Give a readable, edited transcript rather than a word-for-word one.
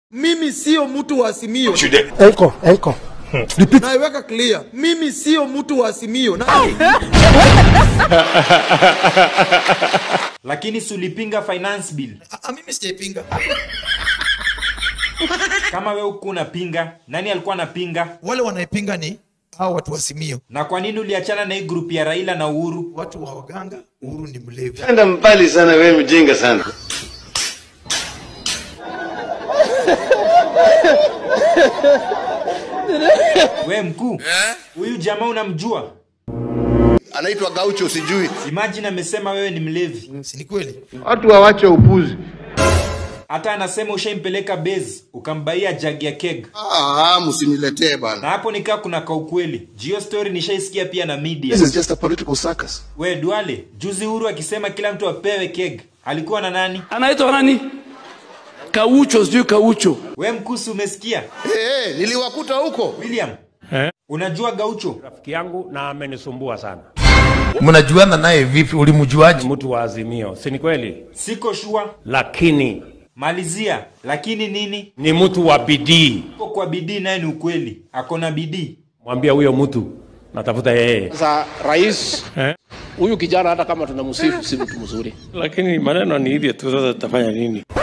Mimi sio mtu wa Azimio. Eko. Naiweka clear. Mimi sio mtu wa Azimio. Lakini sulipinga finance bill. Mimi sijaipinga. Kama wewe uko unapinga, nani alikuwa anapinga? Wale wanaipinga ni hao watu wa Azimio. Na kwa nini uliachana na hii group ya Raila na Uhuru? Watu wa waganga, Uhuru ni mlevi. Enda mbali sana, wewe mjinga sana. Wewe mkuu, huyu jamaa unamjua? Anaitwa Gaucho sijui. Imagine amesema wewe ni mlevi. Si ni kweli? Watu waache upuzi. Hata anasema ushaimpeleka base, ukambaia jagi ya keg. Msiniletee bana. Na hapo nikaa kuna kaukweli. Geo story nishaisikia pia na media. This is just a political circus. We Duale, juzi Uhuru akisema kila mtu apewe keg. Alikuwa na nani? Anaitwa nani? Gaucho, sijui Gaucho. We mkusu umesikia? Niliwakuta huko. William, unajua Gaucho? Rafiki yangu na amenisumbua sana. Mnajuana naye vipi? Ulimjuaje? Mtu wa Azimio, si ni kweli? Siko sure. Lakini Malizia, lakini nini? ni mtu wa bidii. Kwa bidii naye ni ukweli. Akona bidii. Mwambia huyo mtu natafuta yeye. Sasa rais huyu kijana hata kama tunamsifu si mtu mzuri. Lakini maneno ni hivyo tu, sasa tutafanya nini?